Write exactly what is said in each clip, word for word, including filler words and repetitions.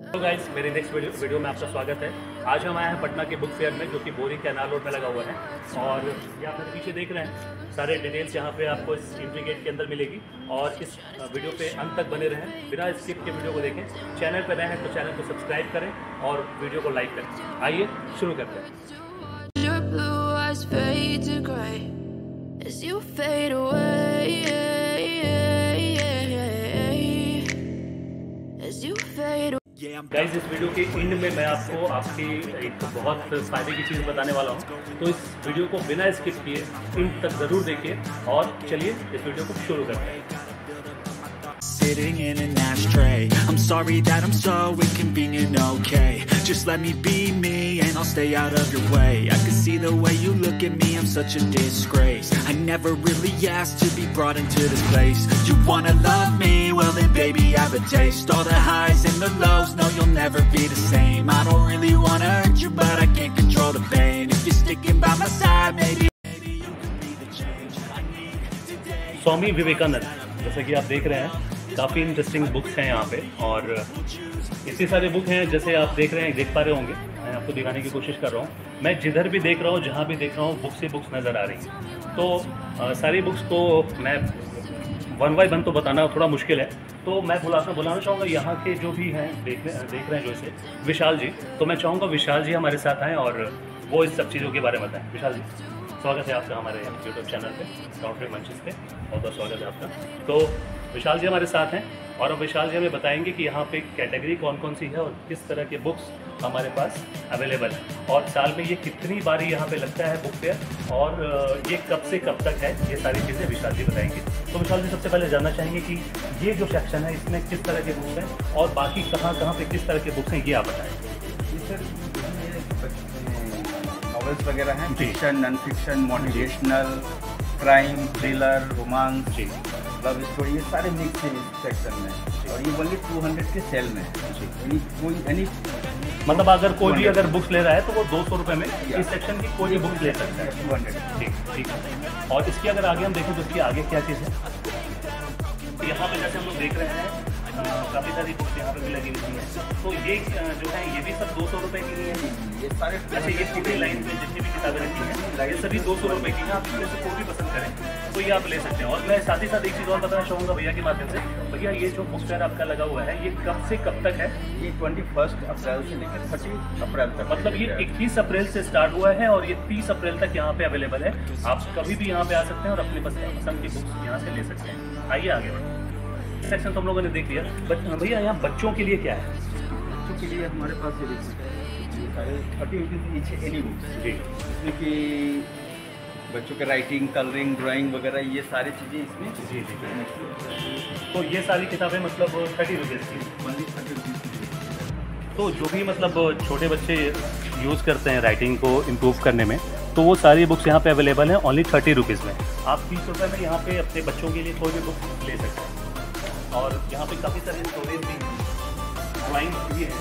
तो गाइस, मेरे next video video में आपका स्वागत है। आज हम आए हैं पटना के बुक फेयर में, जो कि बोरी कैनाल रोड में लगा हुआ है। और ये आप मेरे पीछे देख रहे हैं, सारे डिटेल्स यहाँ पे आपको इस एंट्री गेट के अंदर मिलेगी। और इस वीडियो पे अंत तक बने रहें, बिना स्किप के वीडियो को देखें। चैनल पर नए हैं तो चैनल को सब्सक्राइब करें और वीडियो को लाइक करें। आइए शुरू करते हैं। गाइस, इस वीडियो के एंड में मैं आपको आपकी एक बहुत फ़ायदे की चीज़ बताने वाला हूँ, तो इस वीडियो को बिना स्किप किए एंड तक ज़रूर देखिए। और चलिए इस वीडियो को शुरू करते हैं। Sitting in an ashtray, I'm sorry that I'm so inconvenient, okay? Just let me be me and I'll stay out of your way. I can see the way you look at me, I'm such a disgrace. I never really asked to be brought into this place. You wanna love me? Well then baby I have a taste. All the highs and the lows, no you'll never be the same. I don't really wanna hurt you but I can't control the pain. If you're sticking by my side, maybe maybe you can be the change I need today. Swami Vivekananda, जैसा कि आप देख रहे हैं, काफ़ी interesting books हैं यहाँ पे। और इतने सारे बुक हैं, जैसे आप देख रहे हैं, देख पा रहे होंगे, मैं आपको दिखाने की कोशिश कर रहा हूँ। मैं जिधर भी देख रहा हूँ, जहाँ भी देख रहा हूँ, बुक्स ही बुक्स नज़र आ रही हैं। तो आ, सारी बुक्स को मैं वन बाई वन तो बताना थोड़ा मुश्किल है, तो मैं बुलाना बुलाना चाहूँगा यहाँ के जो भी हैं, देख देख रहे हैं जो इसे, विशाल जी। तो मैं चाहूँगा विशाल जी हमारे साथ आएँ और वो इस सब चीज़ों के बारे में बताएँ। विशाल जी, स्वागत है आपका हमारे यूट्यूब चैनल पे, काउंटर मंचेस पे, बहुत बहुत स्वागत है आपका। तो विशाल जी हमारे साथ हैं और अब विशाल जी हमें बताएंगे कि यहाँ पे कैटेगरी कौन कौन सी है और किस तरह के बुक्स हमारे पास अवेलेबल है, और साल में ये कितनी बारी यहाँ पे लगता है बुक फेयर, और ये कब से कब तक है, ये सारी चीज़ें विशाल जी बताएंगे। तो विशाल जी, सबसे पहले जानना चाहेंगे कि ये जो सेक्शन है इसमें किस तरह के बुक्स हैं और बाकी कहाँ कहाँ पे किस तरह के बुक्स हैं, ये आप बताएँ। नॉवेल्स वगैरह हैं, fiction, non fiction, motivational, crime, thriller, romance, love story, ये सारे मिक्स हैं इस सेक्शन में। और ये ओनली टू हंड्रेड के सेल में है। यानी कोई यानी मतलब अगर कोई भी अगर बुक्स ले रहा है तो वो दो सौ रुपये में इस सेक्शन की कोई भी बुक्स ले सकता है। टू हंड्रेड ठीक ठीक है। और इसकी अगर आगे हम देखें तो इसकी आगे क्या चीज़ है, यहाँ पे जैसे हम लोग देख रहे हैं काफ़ी सारी बुक्स यहाँ पे भी लगी हुई हैं। तो ये जो है ये भी सब दो सौ रुपये की ही है। ये सारे अच्छा, ये पूरी लाइन में जितनी भी किताबें रखी हैं ये सभी दो सौ रुपये की हैं। आप इसमें से कोई भी पसंद करें तो ये आप ले सकते हैं। और मैं साथ ही साथ एक चीज़ और बताना चाहूँगा भैया के माध्यम से। भैया, ये जो बुक फेयर आपका लगा हुआ है ये कब से कब तक है? ये ट्वेंटी फर्स्ट अप्रैल से लेकर थर्टी अप्रैल तक। मतलब ये इक्कीस अप्रैल से स्टार्ट हुआ है और ये तीस अप्रैल तक यहाँ पे अवेलेबल है। आप कभी भी यहाँ पे आ सकते हैं और अपनी पसंद की बुक्स यहाँ से ले सकते हैं। आइए आगे बढ़ें। सेक्शन तो हम लोगों ने देख लिया। भैया, यहाँ बच्चों के लिए क्या है? बच्चों के लिए हमारे पास ये देखिए सारे thirty rupees each any books जी, जिसमें कि बच्चों के राइटिंग, कलरिंग, ड्राइंग वगैरह ये सारी चीज़ें इसमें जी जी। तो ये सारी किताबें मतलब थर्टी रुपीज़ की, ओनली थर्टी रुपीज़। तो जो भी मतलब छोटे बच्चे यूज़ करते हैं राइटिंग को इम्प्रूव करने में, तो वो सारी बुक्स यहाँ पे अवेलेबल हैं ओनली थर्टी रुपीज़ में। आप तीस रुपये में यहाँ पे अपने बच्चों के लिए कोई भी बुक ले सकते हैं। और यहाँ पे काफ़ी सारे स्टोरीज भी, ड्राइंग भी है,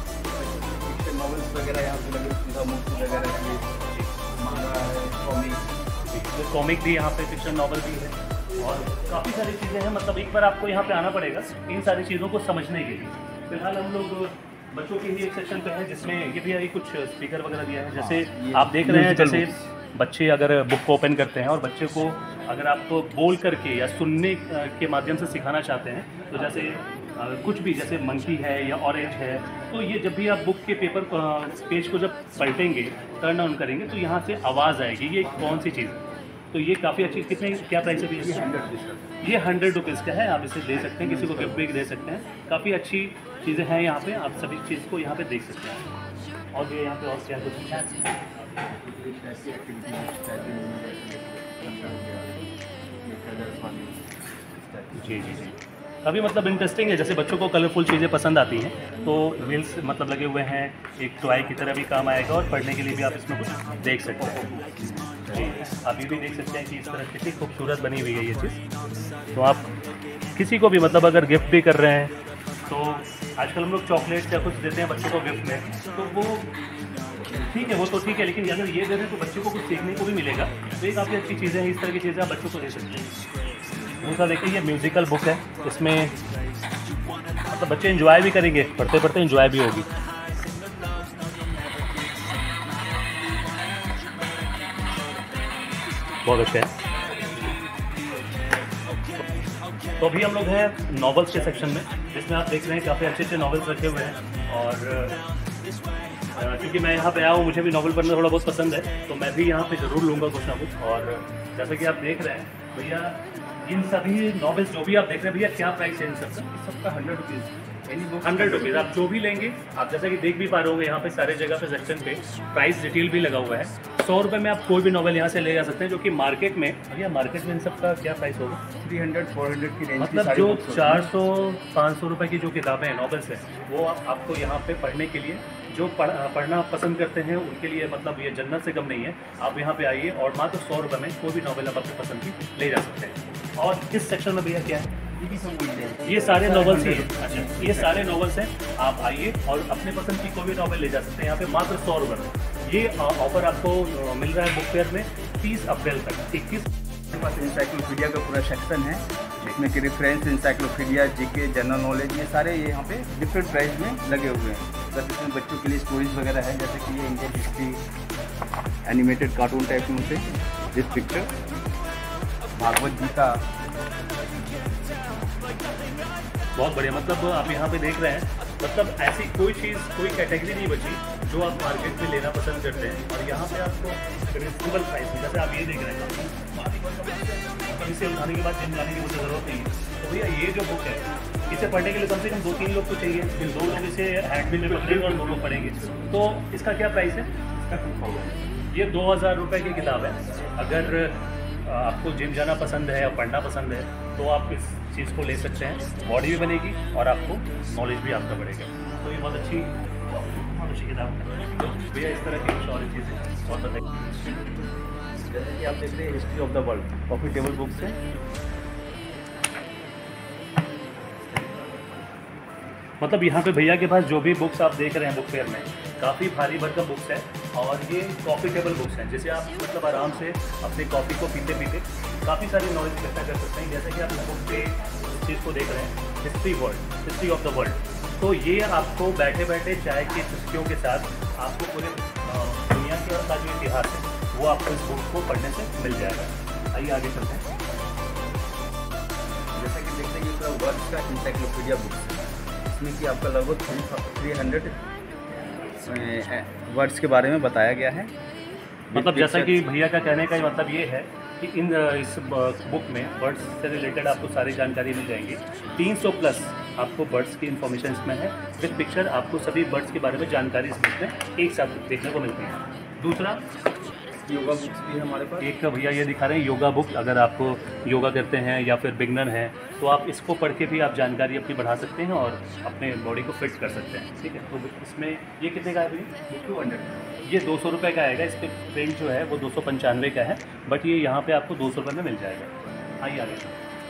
नॉवेल्स वगैरह यहाँ पे लगे, सुधा मूर्ति वगैरह की मांगा है, कॉमिक कॉमिक भी यहाँ पे, फिक्शन नॉवल भी है, और काफ़ी सारी चीज़ें हैं। मतलब एक बार आपको यहाँ पे आना पड़ेगा इन सारी चीज़ों को समझने के लिए। फिलहाल हम लोग बच्चों के ही एक सेक्शन पे है जिसमें ये भी है, कुछ स्पीकर वगैरह दिया है। जैसे आप देख रहे हैं, जैसे बच्चे अगर बुक को ओपन करते हैं और बच्चे को अगर आपको बोल करके या सुनने के माध्यम से सिखाना चाहते हैं, तो जैसे कुछ भी, जैसे मंकी है या ऑरेंज है, तो ये जब भी आप बुक के पेपर पेज को जब पलटेंगे, टर्न ऑन करेंगे, तो यहाँ से आवाज़ आएगी ये कौन सी चीज़ है। तो ये काफ़ी अच्छी, कितने क्या प्राइस है भैया? ये हंड्रेड रुपीज़ का है। आप इसे दे सकते हैं, किसी को गिफ्ट भी दे सकते हैं। काफ़ी अच्छी चीज़ें हैं यहाँ पे, आप सभी चीज़ को यहाँ पे देख सकते हैं। और ये यहाँ पे और क्या कुछ जी जी जी काफ़ी मतलब इंटरेस्टिंग है। जैसे बच्चों को कलरफुल चीज़ें पसंद आती हैं तो व्हील्स मतलब लगे हुए हैं, एक टॉय की तरह भी काम आएगा, और पढ़ने के लिए भी आप इसमें कुछ देख सकते हैं। जी, आप ये भी देख सकते हैं कि इस तरह कितनी खूबसूरत बनी हुई है ये चीज़। तो आप किसी को भी मतलब अगर गिफ्ट भी कर रहे हैं, तो आजकल हम लोग चॉकलेट या कुछ देते हैं बच्चों को गिफ्ट में, तो वो ठीक है, वो तो ठीक है, लेकिन अगर ये दे रहे हैं तो बच्चों को कुछ सीखने को भी मिलेगा। तो ये काफ़ी अच्छी चीज़ें हैं, इस तरह की चीज़ें आप बच्चों को दे सकते हैं। दूसरा देखिए, ये म्यूज़िकल बुक है, इसमें मतलब बच्चे एंजॉय भी करेंगे, पढ़ते पढ़ते एंजॉय भी होगी। बहुत अच्छा है। तो अभी हम लोग हैं नॉवेल्स के सेक्शन में, जिसमें आप देख रहे हैं काफ़ी अच्छे अच्छे नॉवेल्स रखे हुए हैं। और क्योंकि मैं यहाँ पे आया हूँ, मुझे भी नॉवल पढ़ना थोड़ा बहुत पसंद है, तो मैं भी यहाँ पे ज़रूर लूँगा कुछ ना कुछ। और जैसा कि आप देख रहे हैं भैया, इन सभी नॉवेल्स जो भी आप देख रहे हैं भैया, क्या प्राइस है इन सबका? इस सबका hundred rupees any book hundred rupees आप जो भी लेंगे। आप जैसा कि देख भी पा रहे होंगे यहाँ पे सारे जगह पे सेक्शन पे प्राइस डिटेल भी लगा हुआ है। सौ रुपये में आप कोई भी नॉवल यहाँ से ले जा सकते हैं, जो कि मार्केट में भैया मार्केट में इन सबका क्या प्राइस होगा? थ्री हंड्रेड फोर हंड्रेड की रेंज। मतलब जो चार सौ पाँच सौ रुपये की जो किताबें हैं, नॉवेल्स हैं, वो आप, आपको यहाँ पे पढ़ने के लिए, जो पढ़, पढ़ना पसंद करते हैं उनके लिए मतलब ये जन्नत से कम नहीं है। आप यहाँ पे आइए और मात्र सौ रुपये में कोई भी नॉवेल आप अपनी पसंद की ले जा सकते हैं। और इस सेक्शन में भैया क्या है? ये भी सब मिल जाएगा। ये सारे नॉवेल्स हैं। अच्छा, ये सारे नॉवेल्स हैं। आप आइए और अपने पसंद की कोई भी नॉवेल ले जा सकते हैं यहाँ पे मात्र सौ रुपये में। ये ऑफर आपको मिल रहा है बुक फेयर में तीस अप्रैल तक। इक्कीस हमारे पास इंसाइक्लोपीडिया का पूरा सेक्शन है, जिसमें कि reference, encyclopedia, GK, general knowledge, ये सारे ये यहाँ पे डिफरेंट प्राइस में लगे हुए हैं। प्लस इसमें बच्चों के लिए स्टोरीज वगैरह है, जैसे कि ये Indian history animated cartoon type में होते हैं। दिस पिक्चर भागवत गीता, बहुत बढ़िया। मतलब आप यहाँ पे देख रहे हैं, मतलब ऐसी कोई चीज़, कोई कैटेगरी नहीं बची जो आप मार्केट में लेना पसंद करते हैं। और यहाँ पे आपको रिजनेबल प्राइस में, जैसे आप ये देख रहे हैं, मतलब इसे उठाने के बाद जिम जाने की मुझे ज़रूरत नहीं है। तो भैया ये जो बुक है, इसे पढ़ने के लिए कम से कम दो तीन लोग तो चाहिए, फिर दो लोग इसे हैंड में पकड़ेंगे और दो लोग पढ़ेंगे। तो इसका क्या प्राइस है? इसका टू थाउजेंड। ये दो हज़ार रुपये की किताब है। अगर आपको जिम जाना पसंद है या पढ़ना पसंद है तो आप इस चीज़ को ले सकते हैं। बॉडी भी बनेगी और आपको नॉलेज भी आपका बढ़ेगा। तो ये बहुत अच्छी बहुत अच्छी किताब है। तो भैया इस तरह की कुछ और चीज़ें और बताइए। जैसे कि आप देख रहे हैं history of the world, coffee table books है। मतलब यहाँ पे भैया के पास जो भी बुक्स आप देख रहे हैं बुक फेयर में, काफ़ी भारी भरकम बुक्स है। और ये कॉफ़ी टेबल बुक्स हैं, जिसे आप मतलब आराम से अपनी कॉफ़ी को पीते पीते काफ़ी सारी नॉलेज इकट्ठा कर सकते हैं। जैसे कि आप बुक पे इस चीज़ को देख रहे हैं, history world, history of the world. तो ये आपको बैठे बैठे चाय की चुस्कियों के साथ आपको पूरे दुनिया का जो इतिहास है वो आपको इस बुक को पढ़ने से मिल जाएगा। आइए आगे चलते हैं। जैसा कि देखते हैं कि वर्ल्ड का इंसाइक्लोपीडिया बुक है, इसमें कि आपका लगभग थ्री हंड्रेड वर्ड्स के बारे में बताया गया है। मतलब जैसा कि भैया का कहने का मतलब ये है कि इन इस बुक में बर्ड्स से रिलेटेड आपको सारी जानकारी मिल जाएंगी। तीन सौ प्लस आपको बर्ड्स की इन्फॉर्मेशन इसमें है। विद पिक्चर आपको सभी बर्ड्स के बारे में जानकारी इस बुक में एक साथ देखने को मिलती है। दूसरा योगा बुक्स भी है हमारे पास। एक भैया ये दिखा रहे हैं योगा बुक। अगर आपको योगा करते हैं या फिर बिगनर हैं तो आप इसको पढ़ के भी आप जानकारी अपनी बढ़ा सकते हैं और अपने बॉडी को फिट कर सकते हैं। ठीक है, तो इसमें ये कितने का है भैया? Two hundred. ये दो सौ रुपये का आएगा। इसके प्रिंट जो है वो दो सौ पंचानवे का है, बट ये यहाँ पे आपको दो सौ रुपये में मिल जाएगा। आइए आगे।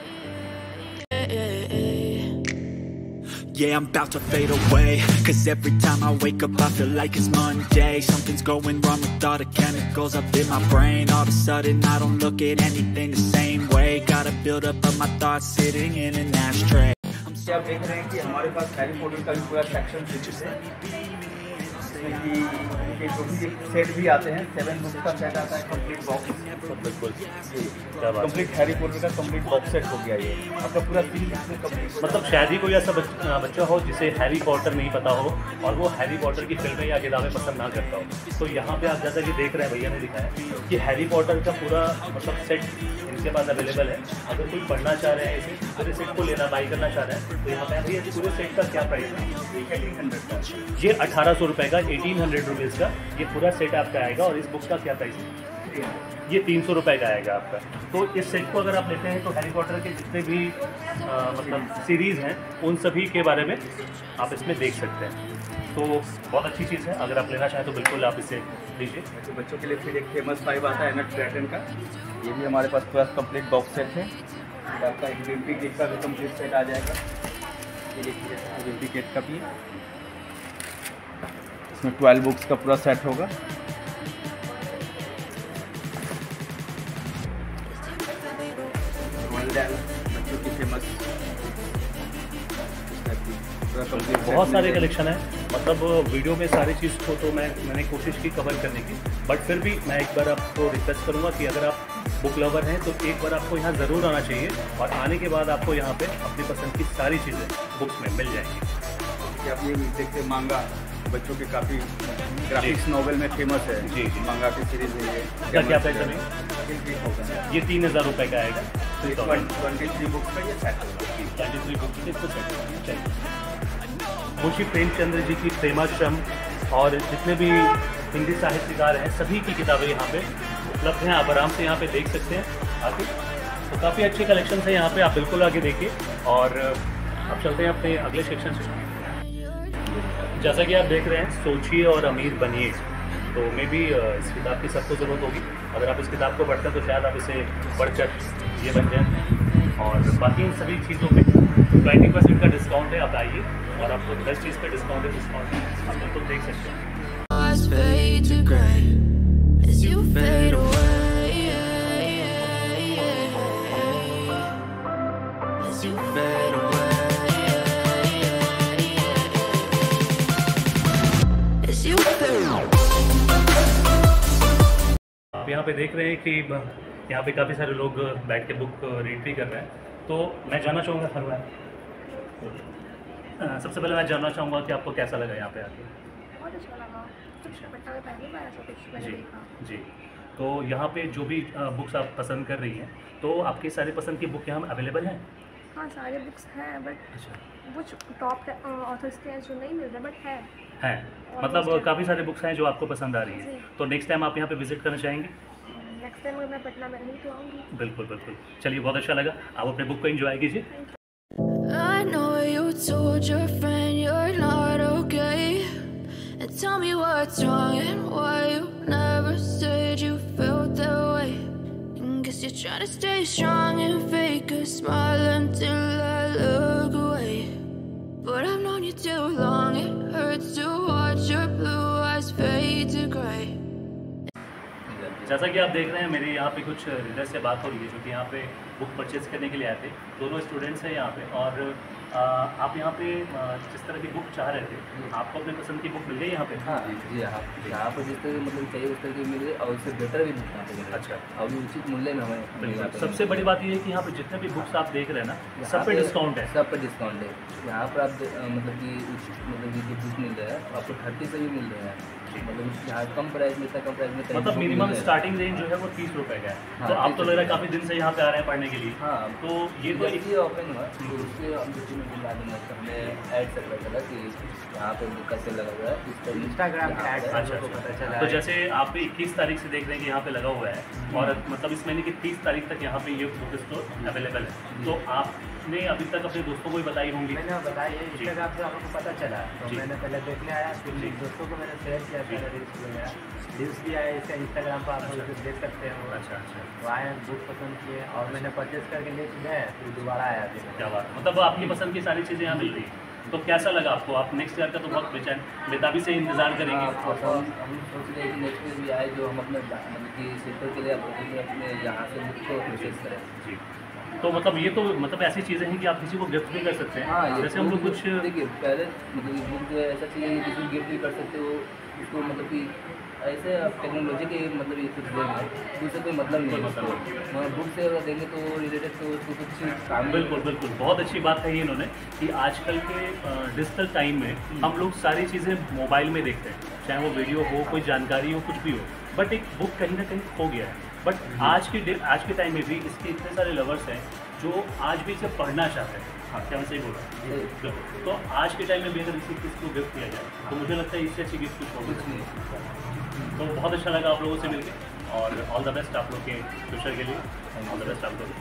Yeah, I'm about to fade away, cause every time I wake up I feel like it's Monday. Something's going wrong with all the chemicals up in my brain. All of a sudden I don't look at anything the same way. Gotta build up of my thoughts sitting in an ashtray. आप देख रहे हैं कि हमारे पास Harry Potter का भी पूरा section fix है, जिसमें कि ये जो भी सेट भी आते हैं, सेवन बुक्स का सेट आता है, कंप्लीट बॉक्स। बिल्कुल कंप्लीट हैरी पॉटर का कंप्लीट बॉक्स सेट हो गया ये आपका पूरा तीन इसमें कंप्लीट। मतलब शायद ही कोई ऐसा बच्चा बच्चा हो जिसे हैरी पॉटर नहीं पता हो और वो हैरी पॉटर की फिल्में या किताबें पसंद ना करता हो। तो यहाँ पे आप जैसा कि देख रहे हैं भैया ने दिखाया कि हैरी पॉटर का पूरा मतलब सेट इनके पास अवेलेबल है। अगर कोई पढ़ना चाह रहे हैं, इसे पूरे सेट को लेना बाई करना चाह रहे हैं तो यहाँ पे भैया पूरे सेट का क्या प्राइस है? एटीन हंड्रेड का। ये अठारह सौ रुपये का, एटीन हंड्रेड रुपीज़ का ये पूरा सेट आपका आएगा। और इस बुक का क्या प्राइस है? ये तीन सौ रुपये का आएगा आपका। तो इस सेट को अगर आप लेते हैं तो हैरी पॉटर के जितने भी आ, मतलब सीरीज़ हैं उन सभी के बारे में आप इसमें देख सकते हैं। तो बहुत अच्छी चीज़ है, अगर आप लेना चाहें तो बिल्कुल आप इसे लीजिए। तो बच्चों के लिए फिर एक फेमस फाइव आता है एनट क्रैटन का, ये भी हमारे पास पूरा कंप्लीट बॉक्स सेट है। फिर आपका एक विम्पी किट का भी कंप्लीट सेट आ जाएगा। ये देखिए विम्पी किट का भी, इसमें ट्वेल्व बुक्स का पूरा सेट होगा। बच्चों की फेमस पूरा कंप्लीट बहुत सारे कलेक्शन है, मतलब वीडियो में सारी चीज़ को तो मैं मैंने कोशिश की कवर करने की, बट फिर भी मैं एक बार आपको रिक्वेस्ट करूँगा कि अगर आप बुक लवर हैं तो एक बार आपको यहाँ ज़रूर आना चाहिए, और आने के बाद आपको यहाँ पे अपनी पसंद की सारी चीज़ें बुक्स में मिल जाएंगी। आप ये देखते मांगा बच्चों के काफ़ी ग्राफिक्स नॉवेल में फेमस है जी जी मांगा की सीरीज है ये। क्या क्या प्राइस है? ये तीन हज़ार रुपये का आएगा। ट्वेंटी थ्री बुक्स का ये सेट होगा। ट्वेंटी थ्री बुक्स के इसको सेट चाहिए। मुंशी प्रेमचंद्र जी की प्रेमाश्रम और जितने भी हिंदी साहित्यकार हैं सभी की किताबें यहाँ पे उपलब्ध हैं, आप आराम से यहाँ पे देख सकते हैं आगे। तो काफ़ी अच्छे कलेक्शन है यहाँ पे, आप बिल्कुल आगे देखिए। और अब चलते हैं अपने अगले सेक्शन से। जैसा कि आप देख रहे हैं सोचिए और अमीर बनिए, तो मे भी इस किताब की सबको ज़रूरत होगी। अगर आप इस किताब को पढ़ते हैं तो शायद आप इसे पढ़कर ये बन जाए। और बाकी इन सभी चीज़ों पे ट्वेंटी परसेंट का डिस्काउंट है, आप आइए और आपको दस चीज़ पे डिस्काउंट है डिस्काउंट आप बिल्कुल देख सकते हैं। आप यहाँ पे देख रहे हैं कि यहाँ पे काफ़ी सारे लोग बैठ के बुक रीड भी कर रहे हैं, तो मैं जानना चाहूँगा हर बार सबसे पहले मैं जानना चाहूँगा कि आपको कैसा लगा यहाँ पे आके? बहुत अच्छा लगा। पहली बार ऐसा कुछ जी देखा। जी। तो यहाँ पे जो भी बुक्स आप पसंद कर रही हैं, तो आपकी सारी पसंद की बुक यहाँ अवेलेबल हैं? हाँ सारे बुक्स हैं, बट अच्छा कुछ टॉप ऑथर्स के हैं जो नहीं मिल रहे, बट है हैं, मतलब काफ़ी सारे बुक्स हैं जो आपको पसंद आ रही हैं। तो नेक्स्ट टाइम आप यहाँ पे विजिट करना चाहेंगे? नेक्स्ट टाइम अगर मैं पटना में रही तो आऊँगी। बिल्कुल बिल्कुल। चलिए बहुत अच्छा लगा, आप अपने बुक को एंजॉय कीजिए। I know you told your friend you're not okay, and tell me what's wrong and why you never said you felt that way. And guess you're trying to stay strong and fake a smile until I look away. But I've known you too long, it hurts to watch your blue eyes fade to grey. जैसा कि आप देख रहे हैं मेरे यहाँ पे कुछ रीडर से बात हो रही है जो कि यहाँ पे बुक परचेज़ करने के लिए आए थे। दोनों स्टूडेंट्स हैं यहाँ पे, और आ, आप यहाँ पे आ, जिस तरह की बुक चाह रहे थे, आपको अपने पसंद की बुक मिल गई यहाँ पे? हाँ जी हाँ, यहाँ पर जिस तरह मतलब चाहिए उस तरह की मिल गई, और उससे बेटर भी बुक यहाँ पे मिल रही है। अच्छा, और भी उचित मूल्य में हमें बिल्कुल। सबसे बड़ी बात ये है कि यहाँ पे जितने भी बुक्स आप देख रहे हैं ना, सब पे डिस्काउंट है। सब पे डिस्काउंट है। यहाँ पर आप मतलब कि मतलब कि जो बुक मिल रहा है आपको थर्टी से भी मिल रहा है, मतलब यहाँ कम प्राइस में, इतना कम प्राइस में, मतलब मिनिमम स्टार्टिंग रेंज जो है वो तीस रुपए का है। हाँ, तो आप तो लग रहा है काफ़ी दिन से यहाँ पे आ रहे हैं पढ़ने के लिए। हाँ, तो ये तो एक ये ओपन हुआ तो उसके हम दूसरी में दिला देंगे, तो हमें ऐड से पता चला कि यहाँ पे बुक का सेल लगा हुआ है, इस पर इंस्टाग्राम पे ऐड अच्छा को पता चला। तो जैसे आप इक्कीस तारीख से देख रहे हैं कि यहाँ पे लगा हुआ है, और मतलब इस महीने की तीस तारीख तक यहाँ पे ये बुक स्टोर अवेलेबल है। तो आपने अभी तक अपने दोस्तों को भी बताई होंगी? मैंने बताई है, इंस्टाग्राम से आपको पता चला, तो मैंने पहले देखने आया, फिर दोस्तों को मैंने शेयर किया, पहले रील्स वगैरह रील्स भी आया इसका इंस्टाग्राम पर, आप लोग देख सकते हैं। अच्छा अच्छा। तो आए बुक पसंद किए और मैंने परचेज करके ले गए, फिर दोबारा आया फिर। क्या बात, मतलब आपकी पसंद की सारी चीज़ें यहाँ मिल रही है। तो कैसा लगा आपको? आप नेक्स्ट ईयर का तो बहुत बेचैन बेताबी से इंतजार करेंगे। हम हम सोच रहे हैं कि नेक्स्ट ईयर भी आए, जो हम अपने मतलब कि सेक्टर के लिए अपने यहाँ से बुक को परचेज करें। जी, तो मतलब ये तो मतलब ऐसी चीज़ें हैं कि आप किसी को गिफ्ट भी कर सकते हैं। हाँ, जैसे हम लोग कुछ देखिए पहले मतलब बुक जो है ऐसा चीज़ है कि किसी को गिफ्ट भी कर सकते हो, उसको मतलब कि ऐसे आप टेक्नोलॉजी के मतलब ये कुछ देंगे, दूसरे कोई मतलब नहीं है उसको, मगर बुक से अगर देंगे तो रिलेटेड तो उसको कुछ काम। बिल्कुल बिल्कुल, बहुत अच्छी बात कही इन्होंने कि आजकल के डिजिटल टाइम में हम लोग सारी चीज़ें मोबाइल में देखते हैं, चाहे वो वीडियो हो, कोई जानकारी हो, कुछ भी हो, बट एक बुक कहीं ना कहीं खो गया है। बट आज की आज के टाइम में भी इसके इतने सारे लवर्स हैं जो आज भी इसे पढ़ना चाहते हैं। हाँ, क्या मैं सही बोल रहा हूँ? तो आज के टाइम में भी अगर इसी किसी को गिफ्ट किया जाए तो मुझे लगता है इससे अच्छी गिफ्ट कुछ होगी कुछ नहीं। तो बहुत अच्छा लगा आप लोगों से मिलकर, और ऑल द बेस्ट आप लोग के फ्यूचर के लिए। ऑल द बेस्ट आप लोग।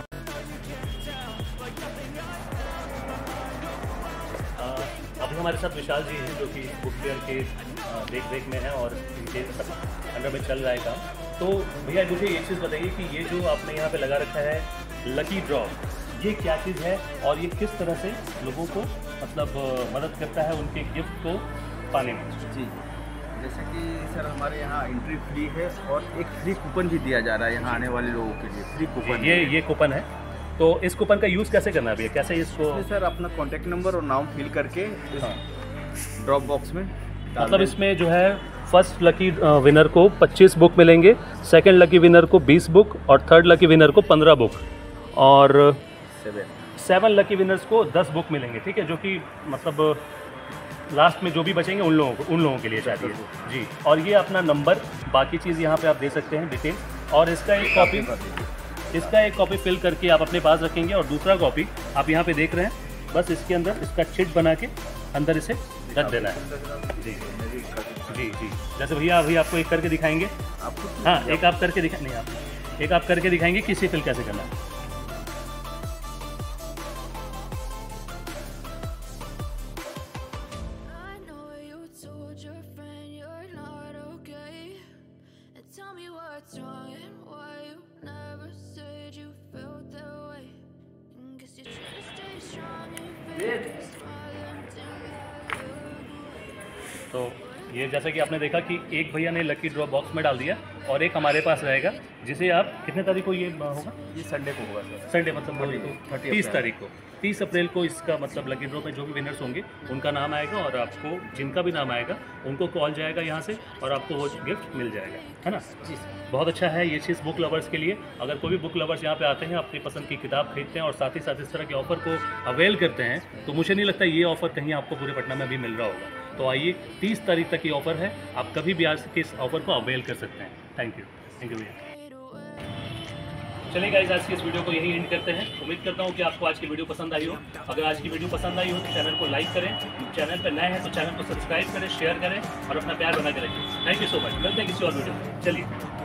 अभी हमारे साथ विशाल जी हैं जो कि बुक फेयर के देख रेख में हैं और इनके सब अंडर में चल रहा है काम। तो भैया मुझे ये चीज़ बताइए कि ये जो आपने यहाँ पे लगा रखा है लकी ड्रॉ, ये क्या चीज़ है और ये किस तरह से लोगों को मतलब मदद करता है उनके गिफ्ट को पाने में? जी, जैसे कि सर हमारे यहाँ एंट्री फ्री है और एक फ्री कूपन भी दिया जा रहा है यहाँ आने वाले लोगों के लिए। फ्री कूपन ये ये कूपन है, तो इस कूपन का यूज़ कैसे करना है भैया, कैसे इसको? इसमें सर अपना कॉन्टैक्ट नंबर और नाम फिल करके हाँ। ड्रॉप बॉक्स में डाल मतलब दें। इसमें जो है फर्स्ट लकी विनर को पच्चीस बुक मिलेंगे, सेकंड लकी विनर को बीस बुक और थर्ड लकी विनर को पंद्रह बुक और सेवन सेवन लकी विनर्स को दस बुक मिलेंगे, ठीक है, जो कि मतलब लास्ट में जो भी बचेंगे उन लोगों को उन लोगों के लिए चाहिए जी। और ये अपना नंबर, बाकी चीज़ यहाँ पे आप दे सकते हैं डिटेल, और इसका एक कॉपी इसका एक कॉपी फिल करके आप अपने पास रखेंगे और दूसरा कॉपी आप यहाँ पे देख रहे हैं, बस इसके अंदर इसका चिट बना के अंदर इसे रख देना है जी जी जी। जैसे भैया अभी आपको एक करके दिखाएंगे, आपको हाँ एक आप करके दिखा नहीं आप एक आप करके दिखाएंगे कि इसे फिल कैसे करना है। I know you told your friend you're not okay. And tell me what's wrong and why you never said you felt that way. And guess you try to stay strong and fake a smile until I look away. तो ये जैसा कि आपने देखा कि एक भैया ने लकी ड्रॉ बॉक्स में डाल दिया और एक हमारे पास रहेगा, जिसे आप कितने तारीख को ये होगा? ये संडे को होगा सर। संडे मतलब तीस तारीख को तीस अप्रैल को इसका मतलब लकी ड्रॉ में जो भी विनर्स होंगे उनका नाम आएगा और आपको जिनका भी नाम आएगा उनको कॉल जाएगा यहाँ से और आपको वो गिफ्ट मिल जाएगा, है ना जी। बहुत अच्छा है ये चीज़ बुक लवर्स के लिए। अगर कोई भी बुक लवर्स यहाँ पे आते हैं, अपनी पसंद की किताब खरीदते हैं और साथ ही साथ इस तरह के ऑफ़र को अवेल करते हैं, तो मुझे नहीं लगता ये ऑफ़र कहीं आपको पूरे पटना में भी मिल रहा होगा। तो आइए, तीस तारीख तक ये ऑफ़र है, आप कभी भी आज के इस ऑफ़र को अवेल कर सकते हैं। थैंक यू थैंक यू भैया। चलिए गाइस, आज की इस वीडियो को यही एंड करते हैं। उम्मीद करता हूँ कि आपको आज की वीडियो पसंद आई हो। अगर आज की वीडियो पसंद आई हो तो चैनल को लाइक करें, चैनल पर नए हैं तो चैनल को सब्सक्राइब करें, शेयर करें और अपना प्यार बना के रखें। Thank you so much. मिलते हैं किसी और वीडियो में। चलिए।